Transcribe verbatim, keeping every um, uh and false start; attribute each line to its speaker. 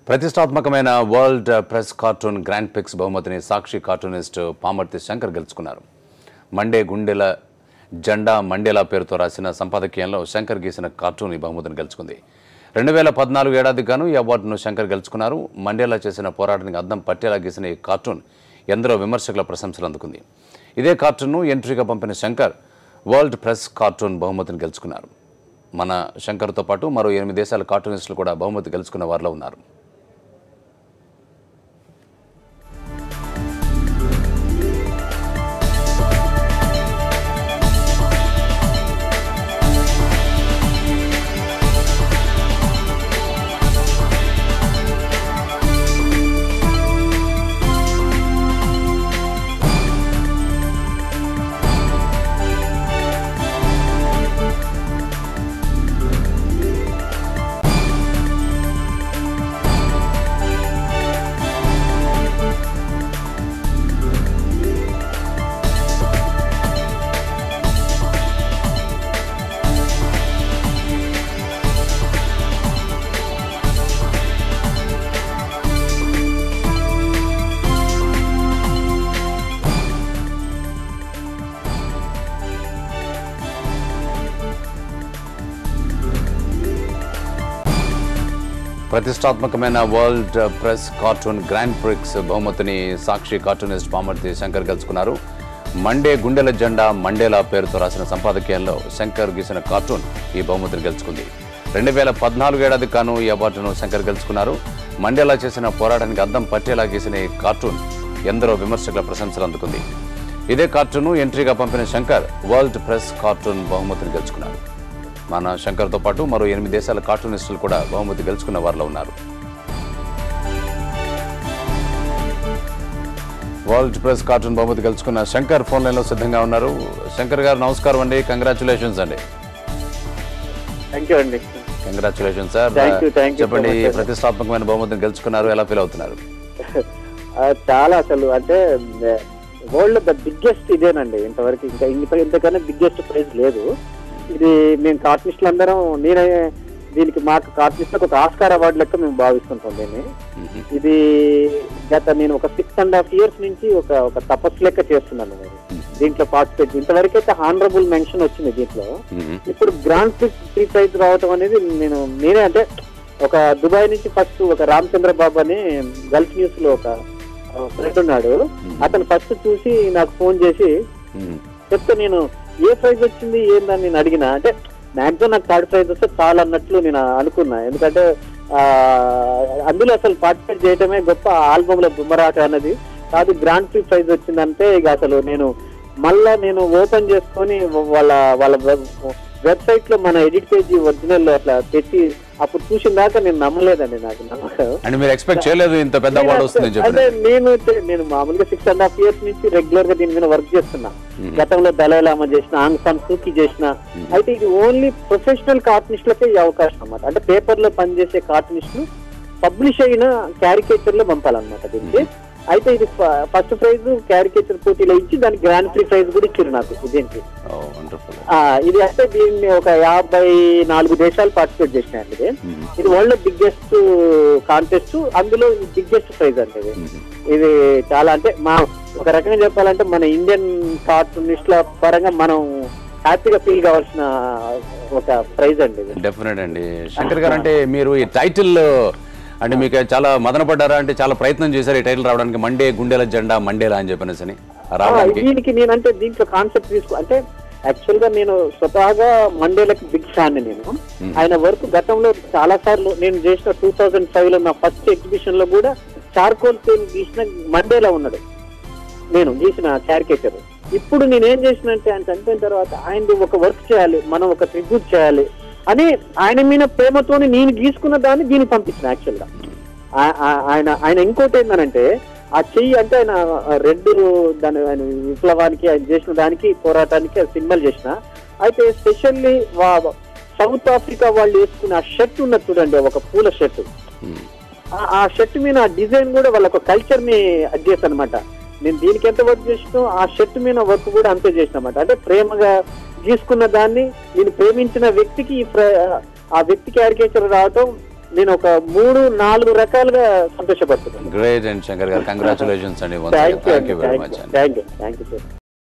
Speaker 1: ప్రతిష్టాత్మకమైన world press cartoon grand prix బహుమతిని Sakshi cartoonist Pamarthi Shankar గెలుచుకున్నారు. మండే గుండెల జెండా మండేలా పేరుతో రాసిన సంపాదకీయంలో శంకర్ గీసిన కార్టూన్ ఈ బహుమతిని గెలుచుకుంది. రెండు వేల పద్నాలుగు ఏడాదికి గాను ఈ అవార్డును శంకర్ గెలుచుకున్నారు. మండేలా చేసిన పోరాటానికి అద్దం పట్టేలా గీసిన ఈ కార్టూన్ ఎందరో విమర్శకుల ప్రశంసలు అందుకుంది. ఇదే కార్టూన్ను ఎంట్రీగా పంపిన శంకర్ వరల్డ్ ప్రెస్ కార్టూన్ బహుమతిని గెలుచుకున్నారు. మన శంకర్తో పాటు మరో ఎనిమిది దేశాల కార్టూనిస్టులు కూడా బహుమతి గెలుచుకున్న వారిలో ఉన్నారు. ప్రతిష్టాత్మకమైన world press cartoon grand prix బహుమతిని సాక్షి కార్టూనిస్ట్ పామర్తి శంకర్ గెలుచుకున్నారు. మండే గుండెల జెండా మండేలా పేరుతో రాసిన సంపాదకీయంలో శంకర్ గీసిన కార్టూన్ ఈ బహుమతిని గెలుచుకుంది. రెండు వేల పద్నాలుగు ఏడాదికి గాను ఈ అవార్డును శంకర్ గెలుచుకున్నారు. మండేలా చేసిన పోరాటానికి అద్దం పట్టేలా గీసిన ఈ కార్టూన్ ఎందరో విమర్శకుల ప్రశంసలు అందుకుంది. ఇదే కార్టూన్ను ఎంట్రీగా పంపిన శంకర్ వరల్డ్ ప్రెస్ కార్టూన్ బహుమతిని గెలుచుకున్నారు. మన శంకర్తో పాటు మరో ఎనిమిది దేశాల కార్టూనిస్టులు కూడా బహుమతి గెలుచుకున్న వారిలో ఉన్నారు. వరల్డ్ ప్రెస్ కార్టూన్ బహుమతి గెలుచుకున్న శంకర్ ఫోన్ లైన్లో సిద్ధంగా ఉన్నారు. శంకర్ గారు నమస్కారం అండి, కంగ్రాచులేషన్స్ అండి. Congratulations sir. చెప్పండి, ప్రతిష్టాత్మకమైన బహుమతిని గెలుచుకున్నారు, ఎలా ఫీల్ అవుతున్నారు?
Speaker 2: చాలా అసలు అంటే వరల్డ్ ద బిగ్గెస్ట్ ఇదేనండి, ఇంతవరకు ఇంకా ఇంతకన్నా బిగ్గెస్ట్ ప్రైజ్ లేదు. ఇది మేము కార్టూనిస్టులు అందరం, నేనే దీనికి మాకు కార్టూనిస్టులకు ఒక ఆస్కార్ అవార్డు లెక్క మేము భావిస్తుంటాం దీన్ని. ఇది గత నేను ఒక సిక్స్ అండ్ హాఫ్ ఇయర్స్ నుంచి ఒక ఒక తపస్సు లెక్క చేస్తున్నాను నేను దీంట్లో పార్టిసిపేట్. ఇంతవరకు అయితే హానరబుల్ మెన్షన్ వచ్చింది దీంట్లో. ఇప్పుడు గ్రాండ్ ప్రీ ప్రైజ్ రావటం అనేది నేను నేనే అంటే ఒక దుబాయ్ నుంచి ఫస్ట్ ఒక రామచంద్ర బాబు అని గల్ఫ్ న్యూస్ లో ఒక ఫ్రెండ్ ఉన్నాడు, అతను ఫస్ట్ చూసి నాకు ఫోన్ చేసి చెప్తే నేను ఏ ప్రైజ్ వచ్చింది ఏందని నేను అడిగినా, అంటే మ్యాక్సిమం నాకు థర్డ్ ప్రైజ్ వస్తే చాలా అన్నట్లు నేను అనుకున్నా. ఎందుకంటే ఆ అందులో అసలు పార్టిసిపేట్ చేయడమే గొప్ప, ఆల్బమ్ లో బుమ్మరాట అన్నది కాదు. గ్రాండ్ ప్రీ ప్రైజ్ వచ్చిందంటే ఇక అసలు నేను మళ్ళా నేను ఓపెన్ చేసుకొని వాళ్ళ వాళ్ళ వెబ్సైట్ లో మన ఎడిట్ పేజీ ఒరిజినల్ అట్లా పెట్టి అప్పుడు చూసిన దాకా నేను నమ్మలేదండి. నాకు నమ్మకం అంటే నేను నేను మామూలుగా సిక్స్ అండ్ హాఫ్ ఇయర్స్ నుంచి రెగ్యులర్ గా దీని మీద వర్క్ చేస్తున్నా. గతంలో దలై లామా చేసిన, ఆంగ్ సాన్ సూకీ చేసిన. అయితే ఇది ఓన్లీ ప్రొఫెషనల్ కార్టూనిస్టులకే ఈ అవకాశం అన్నమాట. అంటే పేపర్ లో పనిచేసే కార్టూనిస్టులు పబ్లిష్ అయిన క్యారికేచర్ లో పంపాలన్నమాట దీనికి. అయితే ఇది ఫస్ట్ ప్రైజ్ క్యారికేచర్ పోటీలో ఇచ్చి దానికి గ్రాండ్ ప్రీ ప్రైజ్ కూడా ఇచ్చారు నాకు దీనికి. ఇది అంటే దీన్ని ఒక యాభై నాలుగు దేశాలు పార్టిసిపేట్ చేసినాయండి. ఇది ఇది వరల్డ్ బిగ్గెస్ట్ కాంటెస్ట్, అందులో బిగ్గెస్ట్ ప్రైజ్ అంటే ఇది. ఇది చాలా అంటే మా ఒక రకంగా చెప్పాలంటే మన ఇండియన్ కార్టూనిస్టుల పరంగా మనం హ్యాపీగా ఫీల్ కావాల్సిన ఒక ప్రైజ్ అండి.
Speaker 1: డెఫినెట్ అండి. శంకర్ గారు, అంటే మీరు ఈ టైటిల్ అంటే మీకు చాలా మదన పడ్డారా? అంటే చాలా ప్రయత్నం చేశారు ఈ టైటిల్ రావడానికి, మండే గుండెల జెండా మండేలా అని చెప్పనేసి రావడానికి.
Speaker 2: దీనికి నేనంటే దీంట్లో కాన్సెప్ట్ తీసుకో అంటే యాక్చువల్ గా నేను స్వతహాగా మండేలకి బిగ్ ఫ్యాన్. నేను ఆయన వర్క్ గతంలో చాలా సార్లు నేను చేసిన టూ థౌజండ్ ఫైవ్ లో నా ఫస్ట్ ఎగ్జిబిషన్ లో కూడా చార్కోల్ పెన్ గీసిన మండేలా ఉన్నాడు నేను గీసిన క్యారికేచర్. ఇప్పుడు నేనేం చేసినంటే ఆయన చనిపోయిన తర్వాత ఆయన ఒక వర్క్ చేయాలి, మనం ఒక ట్రిబ్యూట్ చేయాలి అని ఆయన మీద ప్రేమతో నేను గీసుకున్న దాన్ని దీన్ని పంపించిన. యాక్చువల్ గా ఆయన ఆయన ఇంకోటి ఏంటంటే ఆ చెయ్యి అంటే ఆయన రెడ్ దాని ఆయన విప్లవానికి ఆయన చేసిన దానికి పోరాటానికి సింబల్ చేసిన. అయితే స్పెషల్లీ సౌత్ ఆఫ్రికా వాళ్ళు వేసుకున్న ఆ షర్ట్ ఉన్నది చూడండి, ఒక పూల షర్ట్. ఆ షర్ట్ మీద డిజైన్ కూడా వాళ్ళ ఒక కల్చర్ ని అడ్జస్ట్ అనమాట. నేను దీనికి ఎంత వర్క్ చేసినా ఆ షర్ట్ మీద వర్క్ కూడా అంతే చేసినమాట. అంటే ప్రేమగా గీసుకున్న దాన్ని నేను ప్రేమించిన వ్యక్తికి ఆ వ్యక్తి క్యారికేచర్ రావటం నేను ఒక మూడు నాలుగు రకాలుగా సంతోషపడుతున్నాను.
Speaker 1: Great and Shankar garu, congratulations అండి.
Speaker 2: Thank you
Speaker 1: thank you very much.
Speaker 2: Thank you thank you sir.